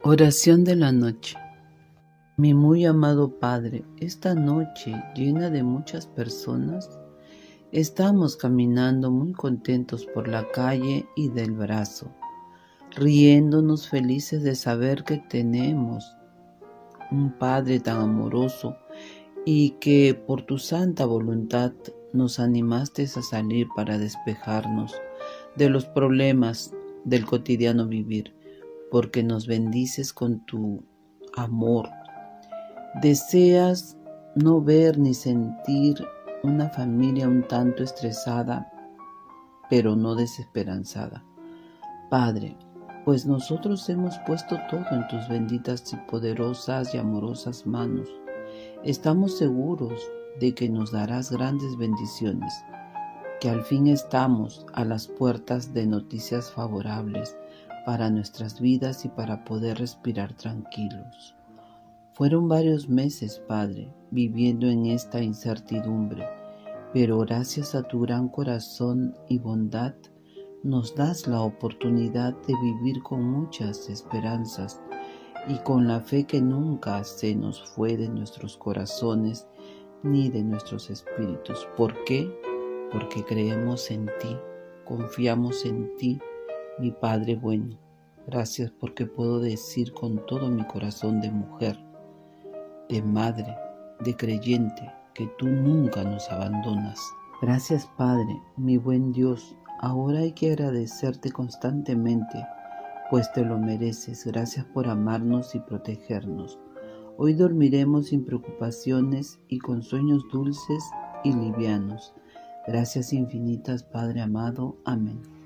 Oración de la noche. Mi muy amado Padre, esta noche llena de muchas personas, estamos caminando muy contentos por la calle y del brazo, riéndonos felices de saber que tenemos un Padre tan amoroso y que por tu santa voluntad nos animaste a salir para despejarnos de los problemas del cotidiano vivir, porque nos bendices con tu amor. Deseas no ver ni sentir una familia un tanto estresada, pero no desesperanzada. Padre, pues nosotros hemos puesto todo en tus benditas y poderosas y amorosas manos. Estamos seguros de que nos darás grandes bendiciones, que al fin estamos a las puertas de noticias favorables para nuestras vidas y para poder respirar tranquilos. Fueron varios meses, Padre, viviendo en esta incertidumbre, pero gracias a tu gran corazón y bondad, nos das la oportunidad de vivir con muchas esperanzas y con la fe que nunca se nos fue de nuestros corazones ni de nuestros espíritus. ¿Por qué? Porque creemos en ti, confiamos en ti, mi Padre bueno. Gracias porque puedo decir con todo mi corazón de mujer, de madre, de creyente, que tú nunca nos abandonas. Gracias, Padre, mi buen Dios. Ahora hay que agradecerte constantemente, pues te lo mereces. Gracias por amarnos y protegernos. Hoy dormiremos sin preocupaciones y con sueños dulces y livianos. Gracias infinitas, Padre amado. Amén.